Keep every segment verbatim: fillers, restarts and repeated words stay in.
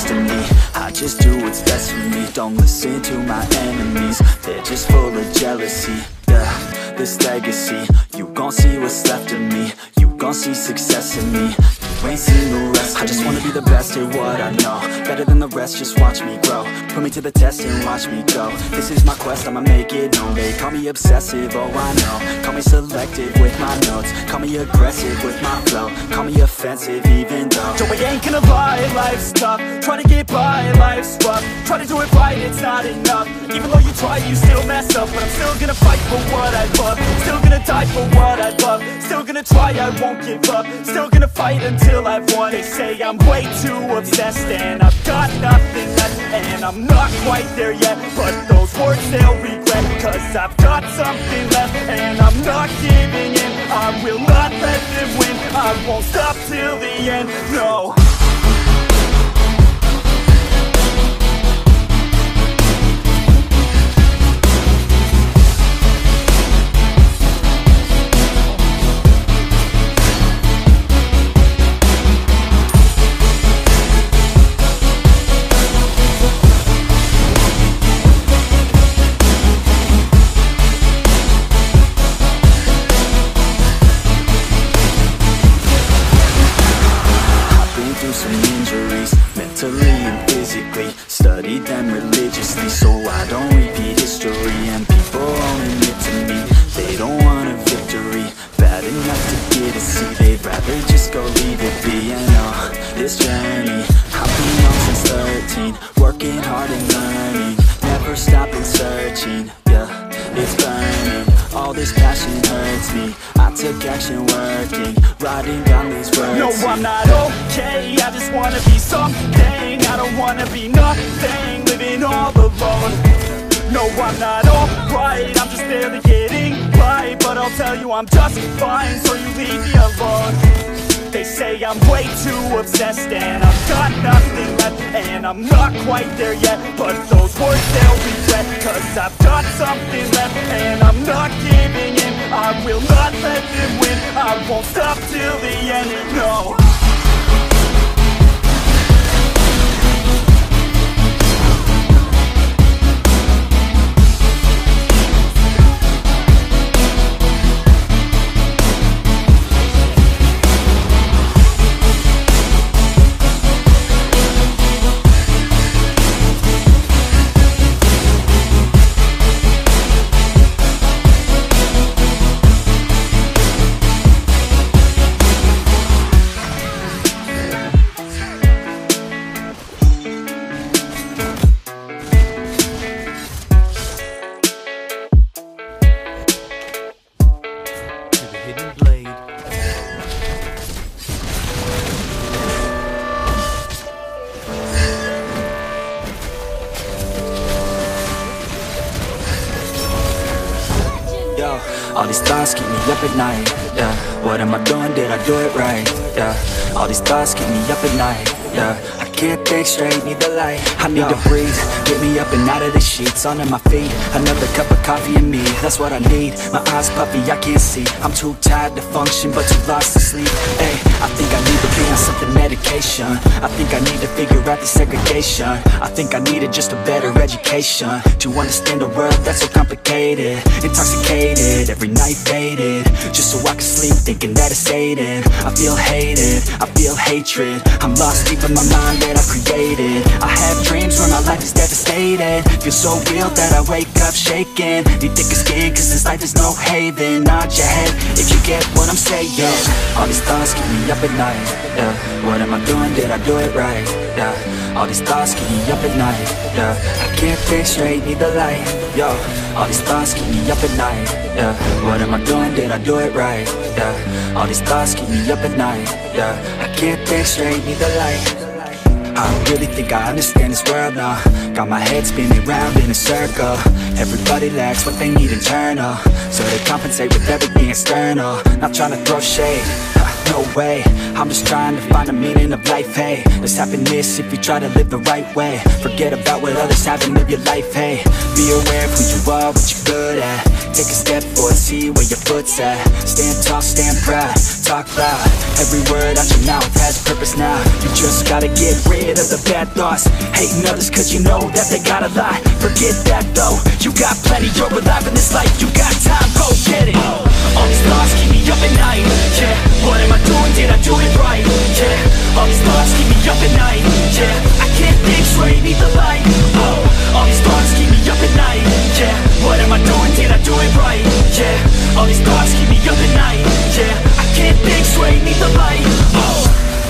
next to me. I just do what's best for me. Don't listen to my enemies, they're just full of jealousy. Yeah, this legacy, you gon' see what's left of me. You gon' see success in me. You ain't seen the rest of me. I just wanna be the best at what I know, better than the rest, just watch me grow. Put me to the test and watch me go. This is my quest, I'ma make it known. They call me obsessive, oh I know. Call me selective with my notes. Call me aggressive with my flow. Call me offensive even though Joe, I ain't gonna lie, life's tough. Try to get by, life's rough. Try to do it right, it's not enough. Even though you try, you still mess up. But I'm still gonna fight for what I love. Still gonna die for what I love. Still gonna try, I won't give up. Still gonna fight until I've won. They say I'm way too obsessed and I've got nothing left, and I'm not quite there yet, but those words they'll regret. Cause I've got something left and I'm not giving in. I will not let them win. I won't stop till the end, no. Some injuries, mentally and physically. Studied them religiously so I don't repeat history. And people only admit to me they don't want a victory. Bad enough to get a C, they'd rather just go leave it be. And oh, this journey I've been on since thirteen, working hard and learning, never stopping searching. Yeah, it's burning, all this passion hurts me. I took action working, writing down these words. No, I'm not okay, I just wanna be something. I don't wanna be nothing, living all alone. No, I'm not alright, I'm just barely getting by. But I'll tell you I'm just fine, so you leave me alone. They say I'm way too obsessed and I've got nothing left, and I'm not quite there yet, but those words they'll regret. Cause I've got something left and I'm not giving in. I will not let them win. I won't stop till the end, no. All these thoughts keep me up at night, yeah. What am I doing, did I do it right, yeah. All these thoughts keep me up at night, yeah. I can't think straight, need the light. I need to breathe, get me up and out of the sheets. Onto my feet, another cup of coffee and me. That's what I need, my eyes puffy, I can't see. I'm too tired to function, but too lost to sleep. Hey, I think I need to be on something medication. I think I need to figure out the segregation. I think I needed just a better education to understand a world that's so complicated. Intoxicated, every night faded, just so I can sleep thinking that it's Satan. I feel hated, I feel hatred. I'm lost deep in my mind that I created. I have dreams where my life is devastated. Feel so real that I wake up shaking. Need thicker skin cause this life is no haven. Nod your head if you get what I'm saying. All these thoughts keep me up at night, yeah. What am I doing, did I do it right, yeah. All these thoughts keep me up at night, yeah. I can't think straight, need the light, yo. All these thoughts keep me up at night, yeah. What am I doing, did I do it right, yeah. All these thoughts keep me up at night, yeah. I can't think straight, need the light. I don't really think I understand this world now. Got my head spinning round in a circle. Everybody lacks what they need internal, so they compensate with everything external. Not trying to throw shade, no way. I'm just trying to find the meaning of life, hey. There's happiness if you try to live the right way. Forget about what others have and live your life, hey. Be aware of who you are, what you're good at. Take a step forward, see where your foot's at. Stand tall, stand proud, talk loud. Every word out your mouth has purpose now. You just gotta get rid of the bad thoughts. Hating others cause you know that they got a lie. Forget that though, you got plenty. You're alive in this life, you got time, go get it. All these thoughts keep me up at night. Yeah, what am I doing, did I do it right? Yeah, all these thoughts keep me up at night. Yeah, I can't think straight, need the light. Oh, all these thoughts keep me up at night. Yeah, what am I doing, did I do it right? Yeah, all these thoughts keep me up at night. Yeah, I can't think straight, need the light. Oh.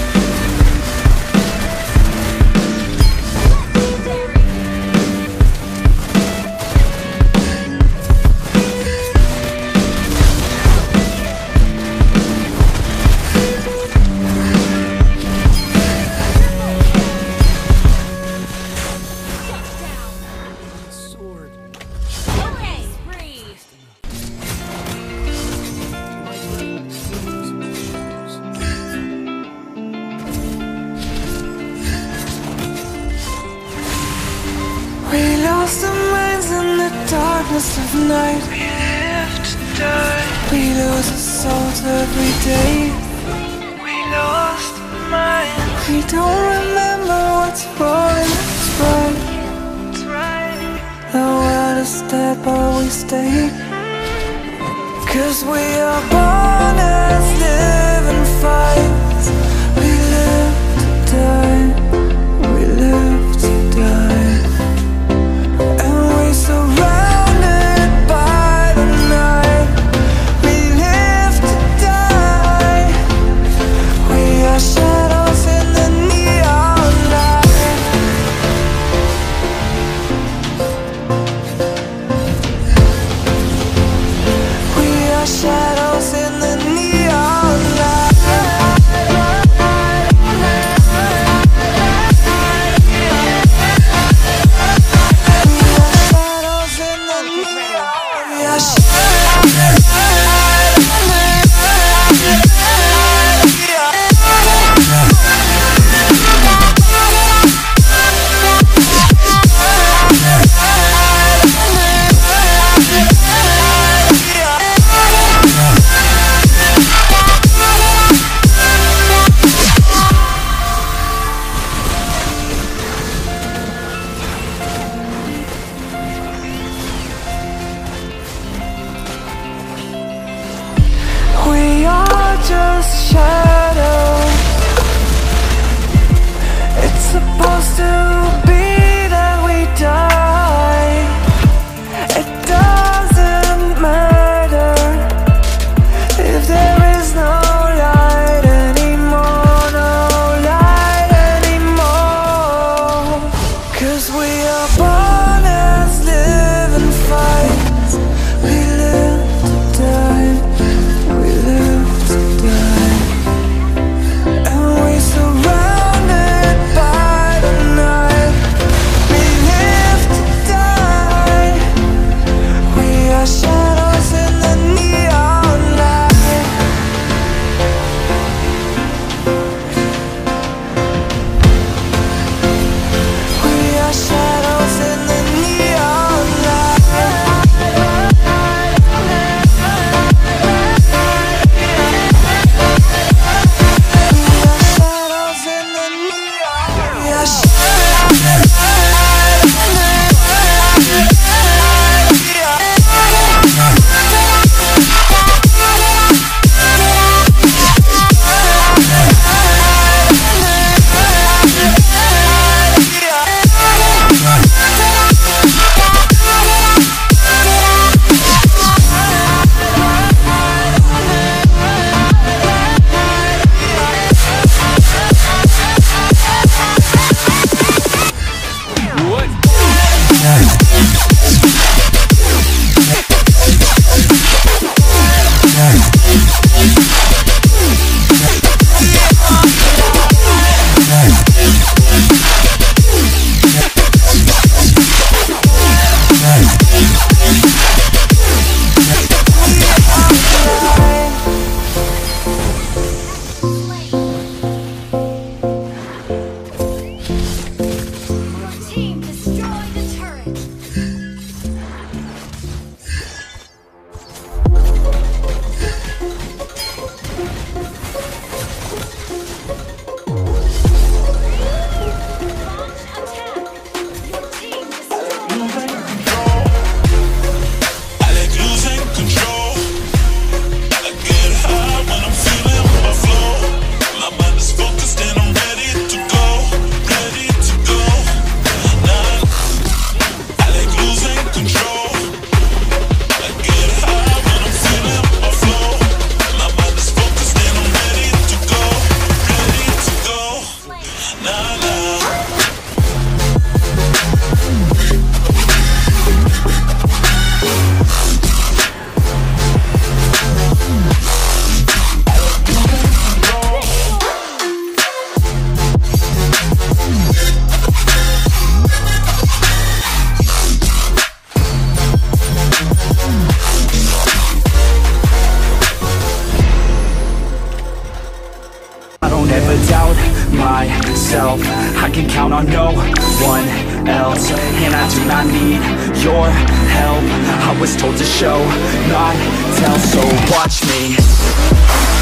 We lost our minds in the darkness of night. We live to die. We lose our souls every day. We lost our minds. We don't remember what's wrong and what's right. The world is dead but we stay. Cause we are born as living fights. We live to die. We live to die. Surrounded by the night, we live to die. We are shadows in the neon light. We are shadows in the neon light. myself, I can count on no one else. And I do not need your help. I was told to show, not tell. So watch me